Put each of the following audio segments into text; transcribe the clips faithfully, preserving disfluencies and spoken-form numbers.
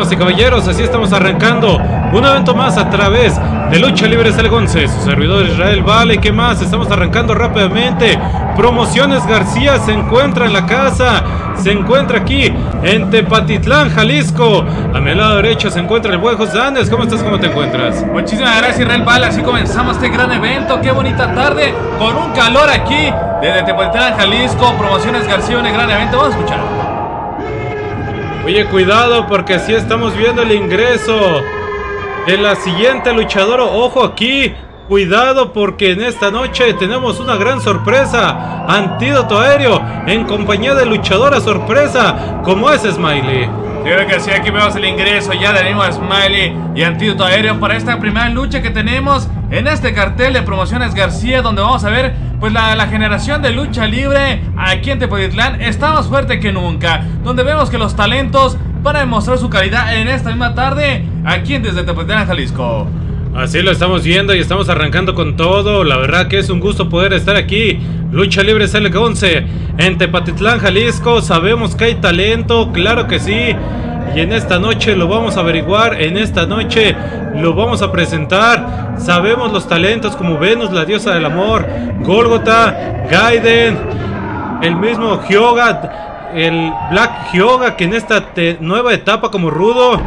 Damas y caballeros, así estamos arrancando un evento más a través de Lucha Libre Salegonce, su servidor Israel Vale. ¿Qué más? Estamos arrancando rápidamente. Promociones García se encuentra en la casa, se encuentra aquí en Tepatitlán, Jalisco. A mi lado derecho se encuentra el buen José Andes. ¿Cómo estás? ¿Cómo te encuentras? Muchísimas gracias, Israel Vale. Así comenzamos este gran evento. Qué bonita tarde, con un calor aquí desde Tepatitlán, Jalisco. Promociones García, un gran evento. Vamos a escuchar. Oye, cuidado porque así estamos viendo el ingreso de la siguiente luchadora. Ojo aquí, cuidado porque en esta noche tenemos una gran sorpresa. Antídoto Aéreo en compañía de luchadora sorpresa como es Smiley. Creo que sí, aquí vemos el ingreso ya del mismo Smiley y Antídoto Aéreo para esta primera lucha que tenemos en este cartel de Promociones García, donde vamos a ver pues la, la generación de lucha libre aquí en Tepatitlán está más fuerte que nunca, donde vemos que los talentos van a demostrar su calidad en esta misma tarde aquí en desde Tepatitlán, Jalisco. Así lo estamos viendo y estamos arrancando con todo. La verdad que es un gusto poder estar aquí. Lucha Libre Salegonce en Tepatitlán, Jalisco. Sabemos que hay talento, claro que sí. Y en esta noche lo vamos a averiguar, en esta noche lo vamos a presentar. Sabemos los talentos como Venus, la diosa del amor, Gólgota, Gaiden, el mismo Hyoga, el Black Hyoga, que en esta nueva etapa como rudo.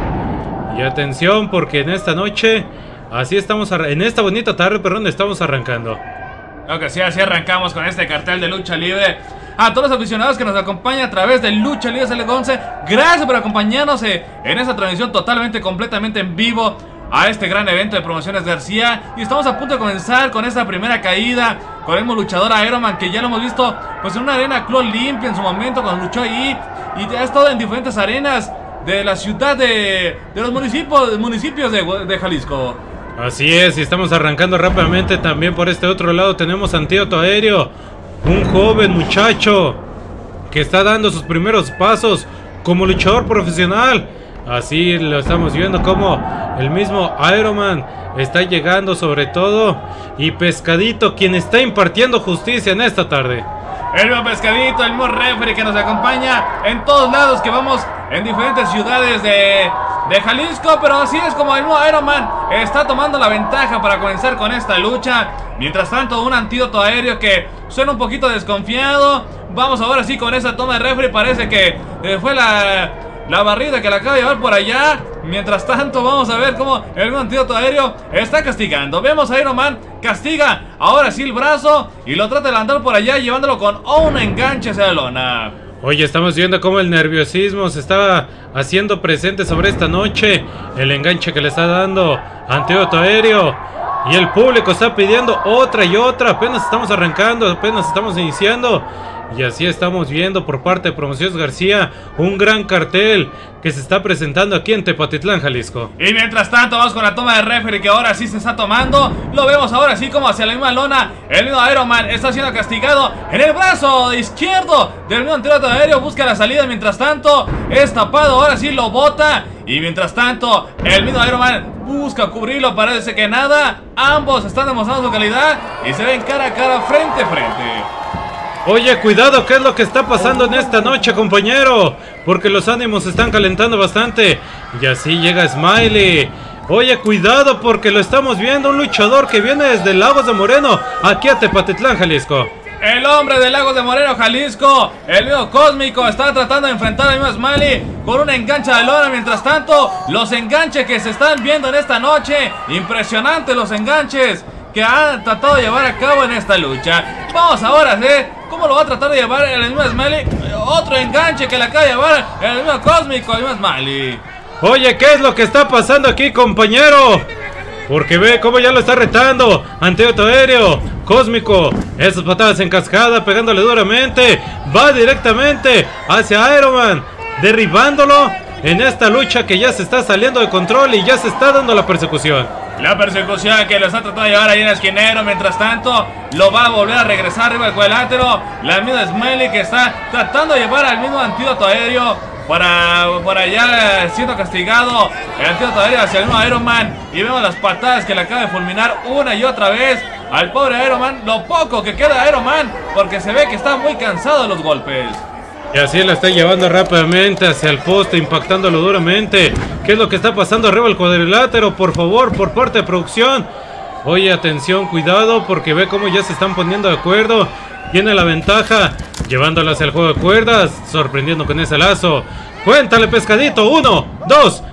Y atención porque en esta noche, así estamos, en esta bonita tarde, perdón, estamos arrancando. Claro que sí, así arrancamos con este cartel de lucha libre. A todos los aficionados que nos acompañan a través de Lucha Libre Salegonce, gracias por acompañarnos en esta transmisión totalmente, completamente en vivo a este gran evento de Promociones García. Y estamos a punto de comenzar con esta primera caída con el mismo luchador Ironman, que ya lo hemos visto pues en una arena Club Limpia en su momento cuando luchó ahí, y ha estado en diferentes arenas de la ciudad de, de los municipios, municipios de, de Jalisco. Así es, y estamos arrancando rápidamente. También por este otro lado tenemos Antídoto Aéreo, un joven muchacho que está dando sus primeros pasos como luchador profesional. Así lo estamos viendo como el mismo Ironman está llegando sobre todo. Y Pescadito, quien está impartiendo justicia en esta tarde. El mismo Pescadito, el mismo referee que nos acompaña en todos lados, que vamos en diferentes ciudades de, de Jalisco. Pero así es como el mismo Ironman está tomando la ventaja para comenzar con esta lucha. Mientras tanto, un Antídoto Aéreo que suena un poquito desconfiado. Vamos ahora sí con esa toma de referee. Parece que eh, fue la, la barrida que la acaba de llevar por allá. Mientras tanto, vamos a ver cómo el mismo Antídoto Aéreo está castigando. Vemos a Iron Man castiga ahora sí el brazo y lo trata de levantar por allá, llevándolo con un enganche hacia la lona. Oye, estamos viendo cómo el nerviosismo se está haciendo presente sobre esta noche. El enganche que le está dando Antídoto Aéreo. Y el público está pidiendo otra y otra. Apenas estamos arrancando, apenas estamos iniciando. Y así estamos viendo por parte de Promociones García un gran cartel que se está presentando aquí en Tepatitlán, Jalisco. Y mientras tanto vamos con la toma de referee que ahora sí se está tomando. Lo vemos ahora sí como hacia la misma lona. El mismo Iron Man está siendo castigado en el brazo izquierdo del mismo Antídoto Aéreo. Busca la salida, mientras tanto es tapado, ahora sí lo bota. Y mientras tanto el mismo Iron Man busca cubrirlo, parece que nada. Ambos están demostrando su calidad y se ven cara a cara, frente a frente. Oye, cuidado, ¿qué es lo que está pasando en esta noche, compañero? Porque los ánimos se están calentando bastante. Y así llega Smiley. Oye, cuidado porque lo estamos viendo, un luchador que viene desde Lagos de Moreno, aquí a Tepatitlán, Jalisco. El hombre de Lagos de Moreno, Jalisco, el mismo Cósmico, está tratando de enfrentar al mismo Smiley con un enganche de lona. Mientras tanto, los enganches que se están viendo en esta noche, impresionantes los enganches que han tratado de llevar a cabo en esta lucha. Vamos ahora a ver cómo lo va a tratar de llevar el mismo Smiley. Otro enganche que le acaba de llevar el mismo Cósmico, el mismo Smiley. Oye, ¿qué es lo que está pasando aquí, compañero? Porque ve cómo ya lo está retando Antídoto Aéreo. Cósmico, esas patadas en cascada, pegándole duramente. Va directamente hacia Iron Man, derribándolo en esta lucha que ya se está saliendo de control y ya se está dando la persecución. La persecución que lo está tratando de llevar ahí en el esquinero. Mientras tanto, lo va a volver a regresar arriba del cuadrilátero. La misma Smiley que está tratando de llevar al mismo Antídoto Aéreo para, para allá siendo castigado. El Antídoto Aéreo hacia el mismo Iron Man. Y vemos las patadas que le acaba de fulminar una y otra vez al pobre Iron Man. Lo poco que queda de Iron Man, porque se ve que está muy cansado de los golpes. Y así la está llevando rápidamente hacia el poste, impactándolo duramente. ¿Qué es lo que está pasando arriba del cuadrilátero? Por favor, por parte de producción. Oye, atención, cuidado, porque ve cómo ya se están poniendo de acuerdo. Tiene la ventaja, llevándola hacia el juego de cuerdas, sorprendiendo con ese lazo. Cuéntale, pescadito, uno, dos...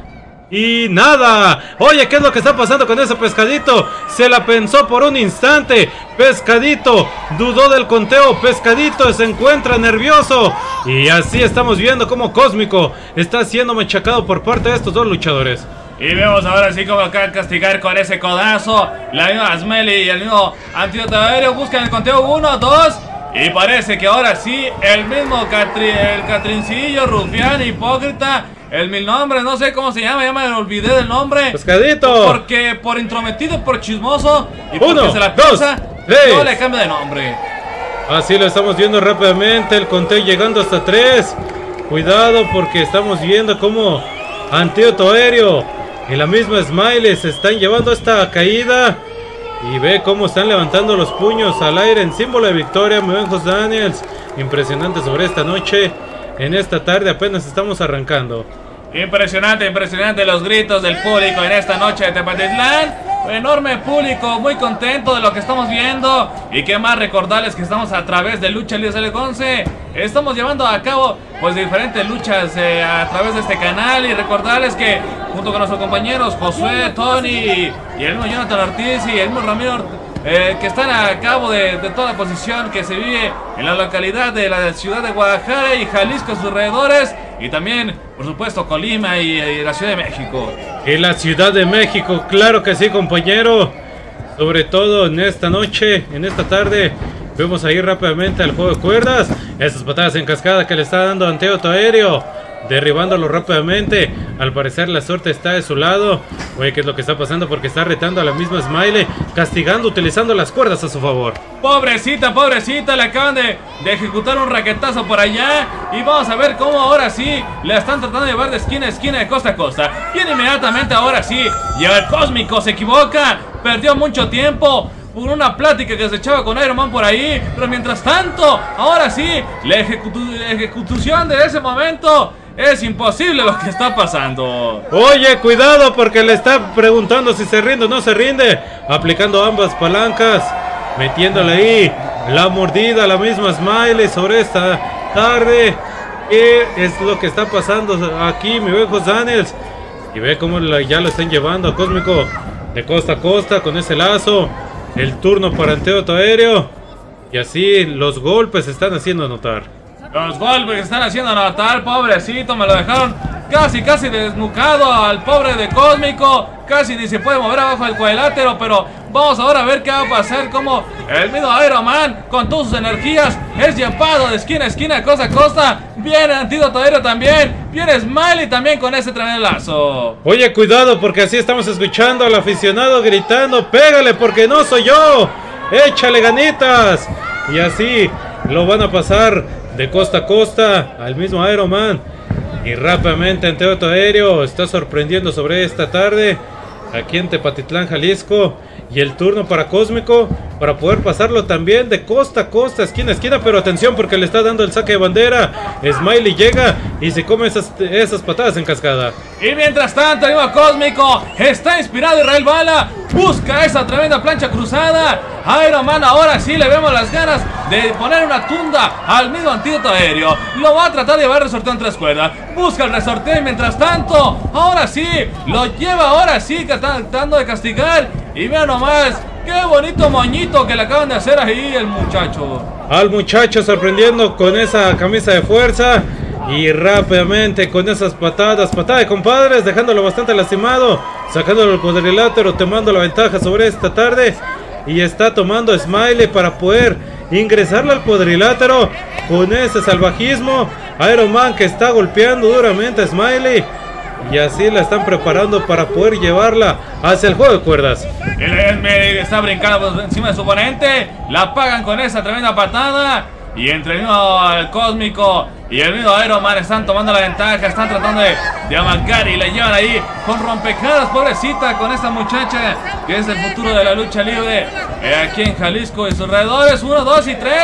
y nada. Oye, ¿qué es lo que está pasando con ese pescadito? Se la pensó por un instante. Pescadito dudó del conteo. Pescadito se encuentra nervioso. Y así estamos viendo cómo Cósmico está siendo machacado por parte de estos dos luchadores. Y vemos ahora sí como acá castigar con ese codazo. La misma Asmeli y el mismo Antídoto Aéreo buscan el conteo uno, dos. Y parece que ahora sí el mismo Catri, el Catrincillo, rufián, hipócrita, el mil nombres, no sé cómo se llama, ya me olvidé del nombre. Pescadito. Porque por intrometido, por chismoso y porque Uno, se la dos, piensa, tres. no le cambia de nombre. Así lo estamos viendo rápidamente, el conteo llegando hasta tres. Cuidado porque estamos viendo cómo Antídoto Aéreo y la misma Smiley se están llevando esta caída. Y ve cómo están levantando los puños al aire en símbolo de victoria. Muy bien, José Daniels. Impresionante sobre esta noche. En esta tarde apenas estamos arrancando. Impresionante, impresionante los gritos del público en esta noche de Tepatitlán. Enorme público, muy contento de lo que estamos viendo. Y qué más recordarles que estamos a través de Lucha Libre L once. Estamos llevando a cabo pues diferentes luchas eh, a través de este canal. Y recordarles que junto con nuestros compañeros Josué, Tony y el mismo Jonathan Ortiz y el mismo Ramiro Ortiz, Eh, que están a cabo de, de toda posición que se vive en la localidad de la ciudad de Guadalajara y Jalisco, sus alrededores, y también, por supuesto, Colima y, y la Ciudad de México. Y la Ciudad de México, claro que sí, compañero. Sobre todo en esta noche, en esta tarde, vemos ahí rápidamente al juego de cuerdas. Esas patadas en cascada que le está dando Antídoto Aéreo, derribándolo rápidamente. Al parecer la suerte está de su lado. Oye, ¿qué es lo que está pasando? Porque está retando a la misma Smiley, castigando, utilizando las cuerdas a su favor. Pobrecita, pobrecita, le acaban de, de ejecutar un raquetazo por allá. Y vamos a ver cómo ahora sí le están tratando de llevar de esquina a esquina, de costa a costa. Y inmediatamente ahora sí, y el Cósmico se equivoca, perdió mucho tiempo por una plática que se echaba con Iron Man por ahí. Pero mientras tanto, ahora sí, la ejecutu ejecución de ese momento es imposible lo que está pasando. Oye, cuidado porque le está preguntando si se rinde o no se rinde. Aplicando ambas palancas, metiéndole ahí la mordida a la misma Smiley sobre esta tarde. ¿Qué es lo que está pasando aquí, mi viejo Daniels? Y ve cómo la, ya lo están llevando a Cósmico de costa a costa con ese lazo. El turno para Antídoto Aéreo. Y así los golpes se están haciendo notar. Los golpes que están haciendo notar, pobrecito, me lo dejaron casi, casi desnucado al pobre de Cósmico. Casi ni se puede mover abajo del cuadrilátero, pero vamos ahora a ver qué va a pasar. Como el mismo Iron Man, con todas sus energías, es llevado de esquina a esquina, costa a costa. Viene Antídoto Aéreo también, viene Smiley también con ese tremendo lazo. Oye, cuidado porque así estamos escuchando al aficionado gritando: pégale porque no soy yo, échale ganitas. Y así lo van a pasar de costa a costa al mismo Iron Man. Y rápidamente Antídoto Aéreo está sorprendiendo sobre esta tarde aquí en Tepatitlán, Jalisco. Y el turno para Cósmico para poder pasarlo también de costa a costa, esquina a esquina. Pero atención porque le está dando el saque de bandera. Smiley llega y se come esas, esas patadas en cascada. Y mientras tanto el mismo Cósmico está inspirado. Israel Bala busca esa tremenda plancha cruzada. Iron Man ahora sí le vemos las ganas de poner una tunda al mismo Antídoto Aéreo. Lo va a tratar de llevar resorteo en tres cuerdas. Busca el resorteo y mientras tanto, ahora sí, lo lleva ahora sí tratando de castigar. Y vean nomás, qué bonito moñito que le acaban de hacer ahí el muchacho. Al muchacho sorprendiendo con esa camisa de fuerza. Y rápidamente con esas patadas, patada de compadres, dejándolo bastante lastimado, sacándolo del cuadrilátero, tomando la ventaja sobre esta tarde. Y está tomando Smiley para poder ingresarle al cuadrilátero con ese salvajismo. Iron Man que está golpeando duramente a Smiley. Y así la están preparando para poder llevarla hacia el juego de cuerdas. El Smiley está brincando encima de su oponente. La pagan con esa tremenda patada. Y entre el mismo el Cósmico y el mismo Iron Man están tomando la ventaja. Están tratando de, de amancar y la llevan ahí con rompecaras, pobrecita, con esta muchacha que es el futuro de la lucha libre eh, aquí en Jalisco y sus alrededores. Uno, dos y tres.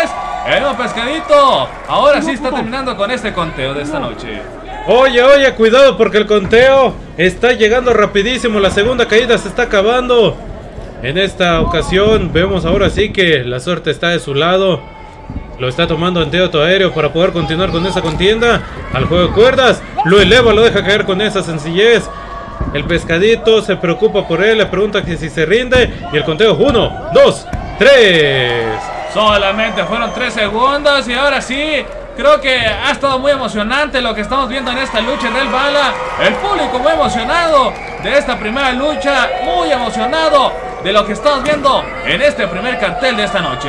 el mismo Pescadito. Ahora sí está terminando con este conteo de esta noche. Oye, oye, cuidado porque el conteo está llegando rapidísimo. La segunda caída se está acabando. En esta ocasión vemos ahora sí que la suerte está de su lado. Lo está tomando Antídoto Aéreo para poder continuar con esa contienda. Al juego de cuerdas, lo eleva, lo deja caer con esa sencillez. El Pescadito se preocupa por él, le pregunta que si se rinde. Y el conteo, uno, dos, tres. Solamente fueron tres segundos y ahora sí, creo que ha estado muy emocionante lo que estamos viendo en esta lucha del Bala. El público muy emocionado de esta primera lucha, muy emocionado de lo que estamos viendo en este primer cartel de esta noche.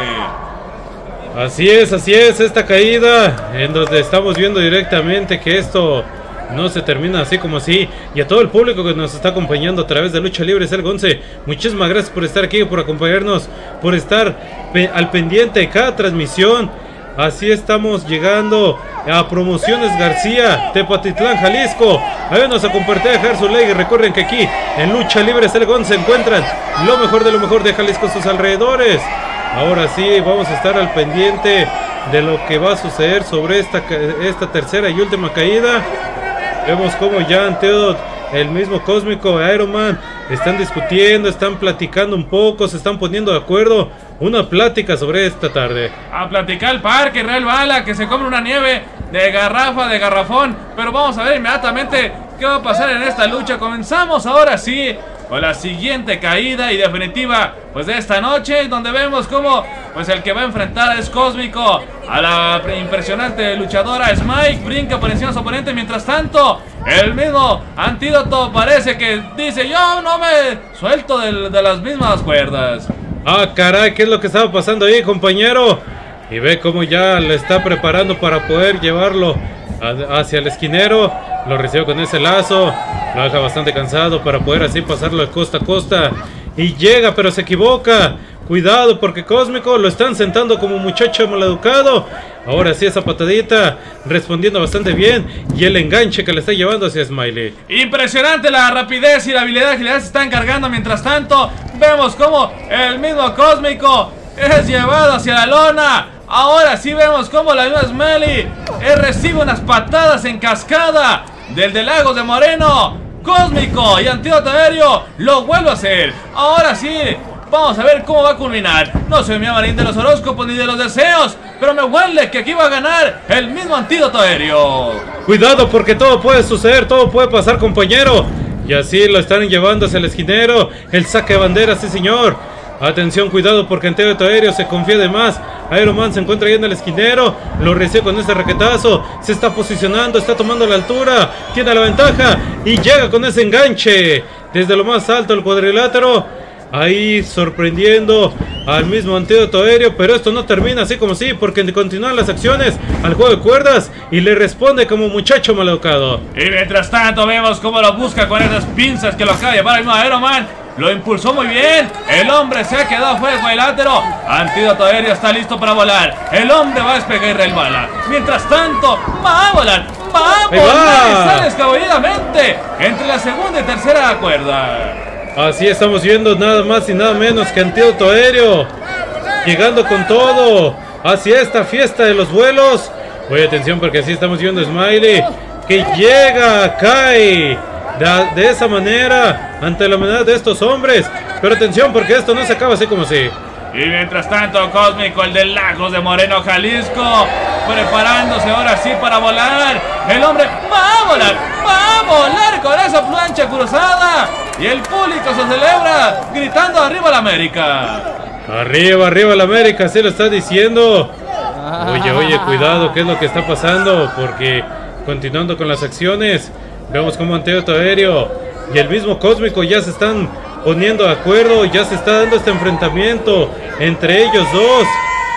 Así es, así es, esta caída en donde estamos viendo directamente que esto no se termina así como así. Y a todo el público que nos está acompañando a través de Lucha Libre Cell Gonce, muchísimas gracias por estar aquí, por acompañarnos, por estar pe al pendiente de cada transmisión. Así estamos llegando a Promociones García, Tepatitlán, Jalisco. Ayúdenos a compartir, a dejar su like. Y recuerden que aquí en Lucha Libre Cell Gonce se encuentran lo mejor de lo mejor de Jalisco, sus alrededores. Ahora sí, vamos a estar al pendiente de lo que va a suceder sobre esta, esta tercera y última caída. Vemos como ya Antídoto, el mismo Cósmico, Iron Man, están discutiendo, están platicando un poco, se están poniendo de acuerdo. Una plática sobre esta tarde. A platicar el parque, Real Bala, que se come una nieve de garrafa, de garrafón. Pero vamos a ver inmediatamente qué va a pasar en esta lucha. Comenzamos ahora sí con la siguiente caída y definitiva pues de esta noche, donde vemos como pues el que va a enfrentar es Cósmico a la impresionante luchadora Smike. Brinca por encima de su oponente. Mientras tanto, el mismo Antídoto parece que dice: yo no me suelto de, de las mismas cuerdas. Ah, caray, ¿qué es lo que estaba pasando ahí, compañero? Y ve cómo ya le está preparando para poder llevarlo a, hacia el esquinero. Lo recibe con ese lazo, lo deja bastante cansado para poder así pasarlo de costa a costa. Y llega, pero se equivoca. Cuidado porque Cósmico lo están sentando como muchacho maleducado. Ahora sí esa patadita respondiendo bastante bien. Y el enganche que le está llevando hacia Smiley. Impresionante la rapidez y la habilidad que le está encargando. Mientras tanto vemos como el mismo Cósmico es llevado hacia la lona. Ahora sí vemos como la misma Smiley recibe unas patadas en cascada del de Lagos de Moreno. Cósmico y Antídoto Aéreo lo vuelve a hacer. Ahora sí, vamos a ver cómo va a culminar. No soy mi marín de los horóscopos ni de los deseos, pero me huele que aquí va a ganar el mismo Antídoto Aéreo. Cuidado porque todo puede suceder, todo puede pasar, compañero. Y así lo están llevando hacia el esquinero. El saque de bandera, sí señor. Atención, cuidado porque Antídoto Aéreo se confía de más. Iron Man se encuentra ahí en el esquinero. Lo recibe con este raquetazo. Se está posicionando, está tomando la altura. Tiene la ventaja y llega con ese enganche desde lo más alto del cuadrilátero. Ahí sorprendiendo al mismo Antídoto Aéreo. Pero esto no termina así como así, porque continúan las acciones al juego de cuerdas y le responde como muchacho maleducado. Y mientras tanto vemos cómo lo busca con esas pinzas que lo acaba de llevar el mismo Iron Man. Lo impulsó muy bien. El hombre se ha quedado fuera del cuadrilátero. Antídoto Aéreo está listo para volar. El hombre va a despegar y resbala. Mientras tanto, va a volar. Va a volar. Y sale escabulladamente entre la segunda y tercera cuerda. Así estamos viendo nada más y nada menos que Antídoto Aéreo llegando con todo hacia esta fiesta de los vuelos. Oye, atención porque así estamos viendo Smiley que llega, cae De, de esa manera ante la humedad de estos hombres. Pero atención porque esto no se acaba así como así. Y mientras tanto Cósmico, el de Lagos de Moreno, Jalisco, preparándose ahora sí para volar. El hombre va a volar, va a volar con esa plancha cruzada. Y el público se celebra gritando: arriba la América. Arriba, arriba la América, así lo está diciendo. Oye, oye, cuidado, ¿qué es lo que está pasando? Porque continuando con las acciones, vemos como Antídoto Aéreo y el mismo Cósmico ya se están poniendo de acuerdo. Ya se está dando este enfrentamiento entre ellos dos.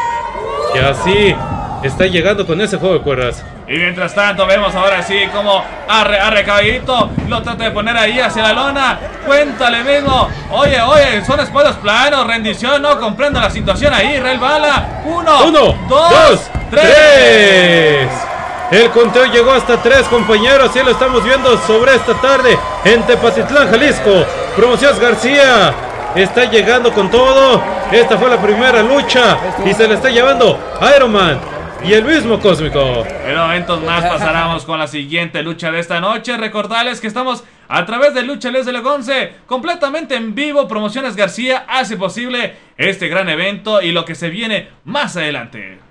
Y así está llegando con ese juego de cuerdas. Y mientras tanto vemos ahora sí como arre, arre caballito lo trata de poner ahí hacia la lona. Cuéntale mismo: oye, oye, son espaldas planos, rendición, no comprendo la situación ahí, Real Bala. Uno, Uno dos, dos, tres. tres. El conteo llegó hasta tres, compañeros. Y lo estamos viendo sobre esta tarde en Tepatitlán, Jalisco. Promociones García, está llegando con todo. Esta fue la primera lucha y se le está llevando Iron Man y el mismo Cósmico. En momentos más pasaremos con la siguiente lucha de esta noche. Recordarles que estamos a través de Lucha Libre L once, completamente en vivo. Promociones García hace posible este gran evento y lo que se viene más adelante.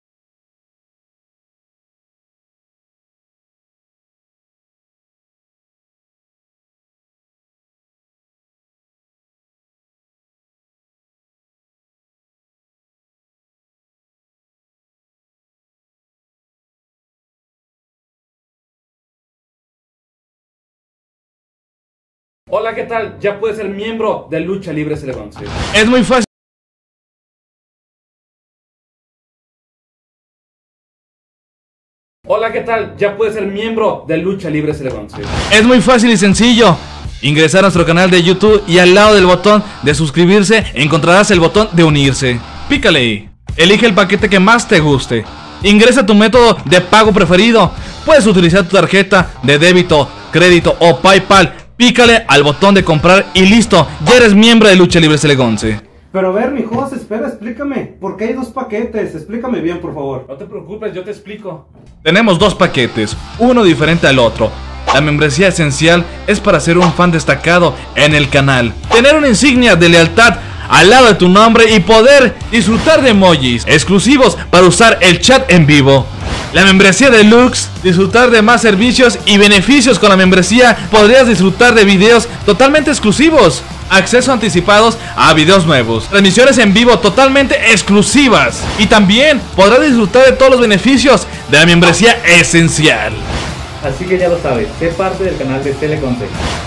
Hola, ¿qué tal? Ya puedes ser miembro de Lucha Libre L once. Es muy fácil. Hola, ¿qué tal? Ya puedes ser miembro de Lucha Libre L once. Es muy fácil y sencillo. Ingresar a nuestro canal de YouTube y al lado del botón de suscribirse encontrarás el botón de unirse. Pícale ahí. Elige el paquete que más te guste. Ingresa tu método de pago preferido. Puedes utilizar tu tarjeta de débito, crédito o PayPal. Pícale al botón de comprar y listo, ya eres miembro de Lucha Libre L once. Pero a ver, mi Jos, espera, explícame. ¿Por qué hay dos paquetes? Explícame bien, por favor. No te preocupes, yo te explico. Tenemos dos paquetes, uno diferente al otro. La membresía esencial es para ser un fan destacado en el canal, tener una insignia de lealtad al lado de tu nombre y poder disfrutar de emojis exclusivos para usar el chat en vivo. La membresía deluxe, disfrutar de más servicios y beneficios. Con la membresía podrías disfrutar de videos totalmente exclusivos, acceso anticipados a videos nuevos, transmisiones en vivo totalmente exclusivas y también podrás disfrutar de todos los beneficios de la membresía esencial. Así que ya lo sabes, sé parte del canal de L once.